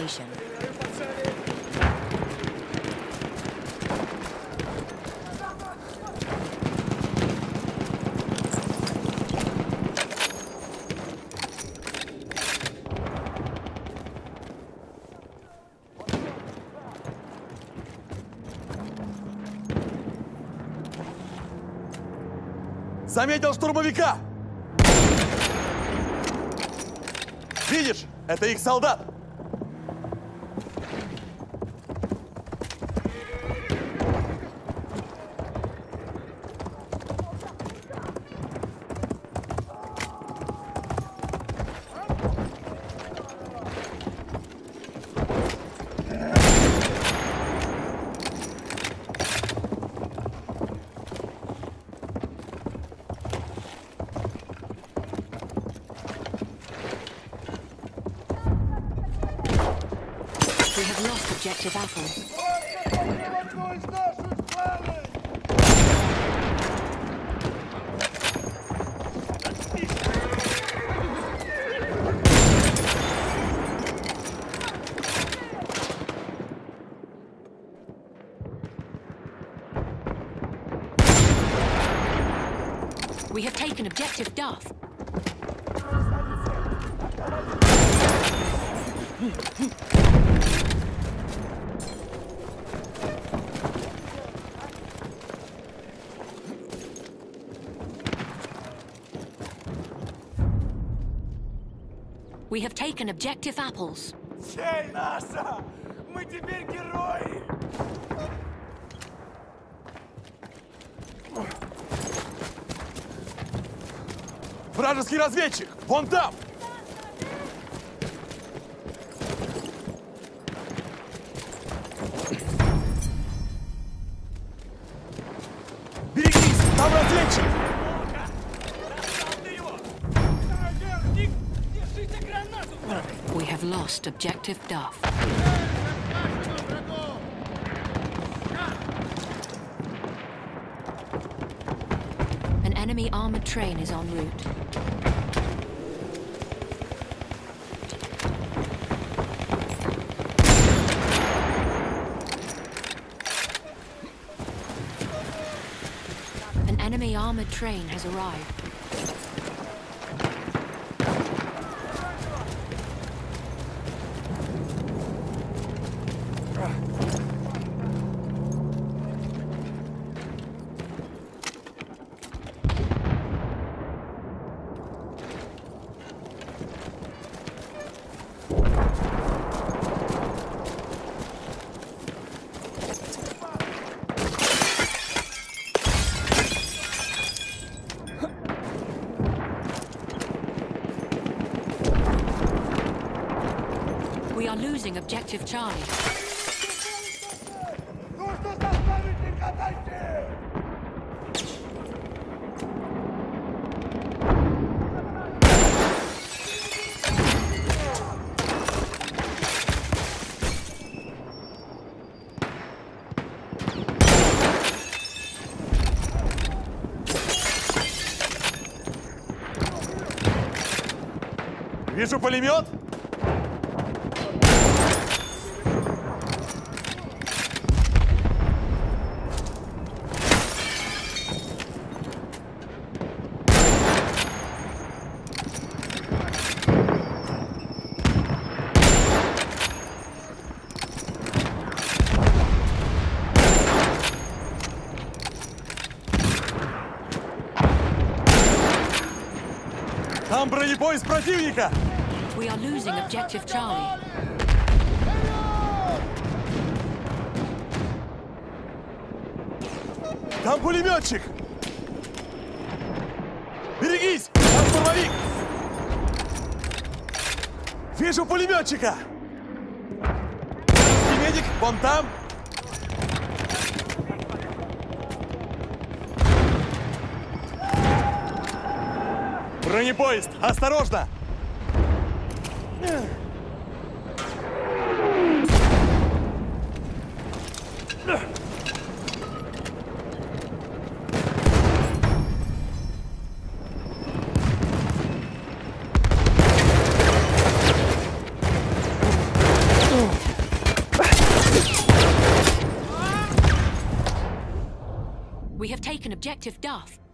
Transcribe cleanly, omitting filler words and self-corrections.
location. Заметил штурмовика! Видишь? Это их солдат! Objective apples. We have taken objective Duff. We have taken objective apples. Чей наша? Мы теперь герои! Вражеский разведчик! Вон там! Берегись! Там разведчик! We have lost objective Duff. An enemy armored train is en route. An enemy armored train has arrived. We are losing objective Charlie. Вижу пулемет! Там бронепоезд противника! We are losing objective Charlie. Там пулеметчик! Берегись! Там штурмовик! Вижу пулеметчика! И медик вон там! Бронепоезд! Осторожно! We have taken objective Duff.